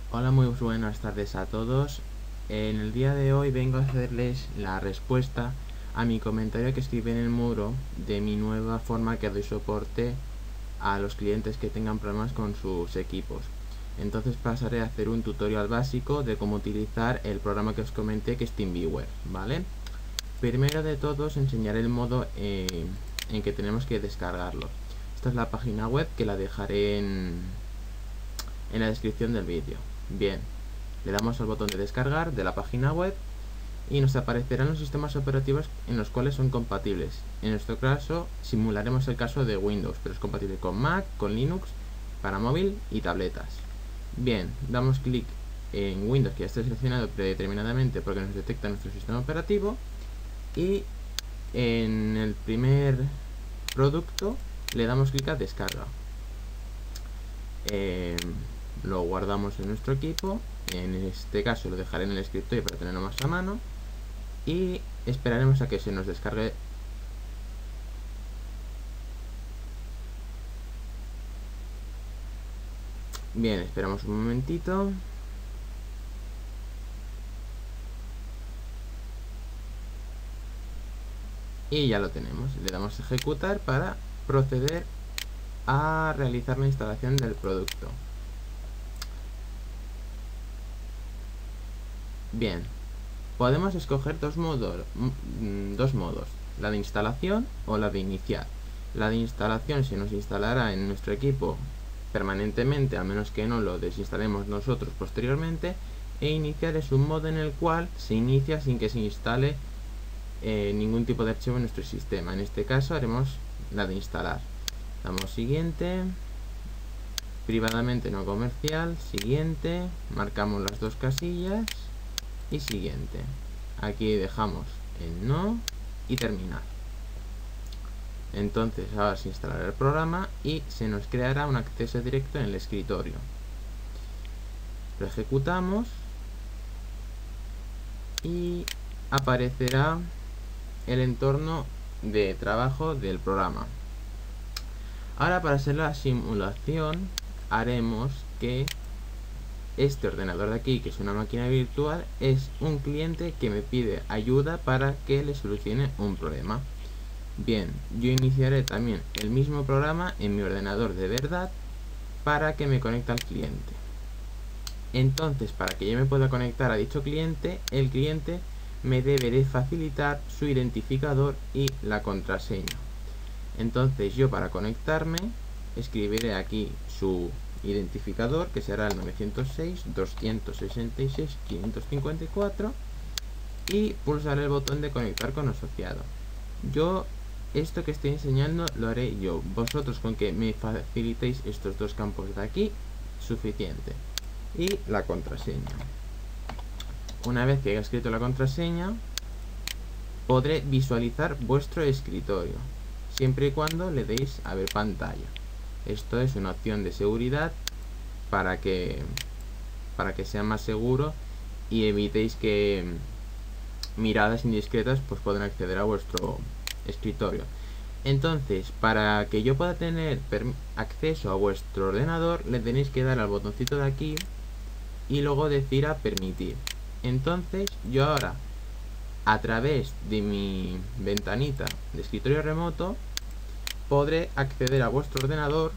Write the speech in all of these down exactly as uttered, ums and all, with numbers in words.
Hola, muy buenas tardes a todos. En el día de hoy vengo a hacerles la respuesta a mi comentario que escribí en el muro de mi nueva forma que doy soporte a los clientes que tengan problemas con sus equipos. Entonces pasaré a hacer un tutorial básico de cómo utilizar el programa que os comenté, que es TeamViewer, ¿vale? Primero de todo os enseñaré el modo eh, en que tenemos que descargarlo. Esta es la página web, que la dejaré en, en la descripción del vídeo. Bien, le damos al botón de descargar de la página web y nos aparecerán los sistemas operativos en los cuales son compatibles. En nuestro caso simularemos el caso de Windows, pero es compatible con Mac, con Linux, para móvil y tabletas. Bien, damos clic en Windows, que ya está seleccionado predeterminadamente porque nos detecta nuestro sistema operativo, y en el primer producto le damos clic a descarga. Eh, lo guardamos en nuestro equipo, en este caso lo dejaré en el escritorio para tenerlo más a mano, y esperaremos a que se nos descargue. Bien, esperamos un momentito. Y ya lo tenemos. Le damos a ejecutar para proceder a realizar la instalación del producto. Bien, podemos escoger dos modos, dos modos, la de instalación o la de iniciar. La de instalación se nos instalará en nuestro equipo permanentemente, a menos que no lo desinstalemos nosotros posteriormente, e iniciar es un modo en el cual se inicia sin que se instale eh, ningún tipo de archivo en nuestro sistema. En este caso haremos la de instalar. Damos siguiente, privadamente no comercial, siguiente, marcamos las dos casillas y siguiente. Aquí dejamos en no y terminar. Entonces ahora se instalará el programa y se nos creará un acceso directo en el escritorio. Lo ejecutamos y aparecerá el entorno de trabajo del programa. Ahora, para hacer la simulación, haremos que este ordenador de aquí, que es una máquina virtual, es un cliente que me pide ayuda para que le solucione un problema. Bien, yo iniciaré también el mismo programa en mi ordenador de verdad para que me conecte al cliente. Entonces, para que yo me pueda conectar a dicho cliente, el cliente me debe de facilitar su identificador y la contraseña. Entonces yo, para conectarme, escribiré aquí su identificador, que será el novecientos seis, doscientos sesenta y seis, quinientos cincuenta y cuatro, y pulsaré el botón de conectar con asociado. Yo esto que estoy enseñando lo haré yo. Vosotros, con que me facilitéis estos dos campos de aquí, suficiente. Y la contraseña. Una vez que haya escrito la contraseña, podré visualizar vuestro escritorio, siempre y cuando le deis a ver pantalla. Esto es una opción de seguridad para que para que sea más seguro y evitéis que miradas indiscretas pues puedan acceder a vuestro escritorio. Entonces, para que yo pueda tener acceso a vuestro ordenador, le tenéis que dar al botoncito de aquí y luego decir a permitir. Entonces yo ahora, a través de mi ventanita de escritorio remoto, podré acceder a vuestro ordenador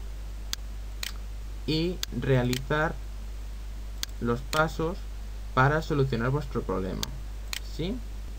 y realizar los pasos para solucionar vuestro problema, ¿sí?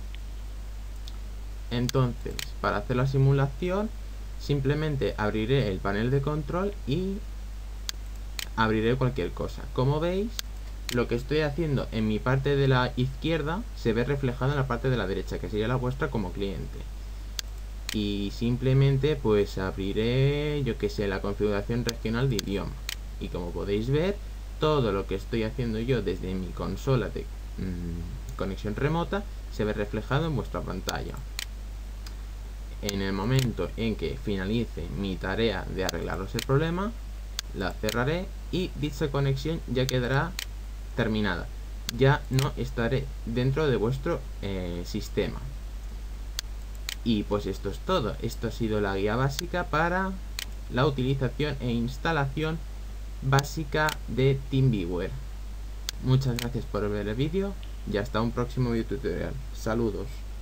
Entonces, para hacer la simulación, simplemente abriré el panel de control y abriré cualquier cosa. Como veis, lo que estoy haciendo en mi parte de la izquierda se ve reflejado en la parte de la derecha, que sería la vuestra como cliente. Y simplemente pues abriré, yo que sé, la configuración regional de idioma. Y como podéis ver, todo lo que estoy haciendo yo desde mi consola de mmm, conexión remota se ve reflejado en vuestra pantalla. En el momento en que finalice mi tarea de arreglaros el problema, la cerraré y dicha conexión ya quedará terminada. Ya no estaré dentro de vuestro eh, sistema. Y pues esto es todo. Esto ha sido la guía básica para la utilización e instalación básica de TeamViewer. Muchas gracias por ver el vídeo y hasta un próximo video tutorial. Saludos.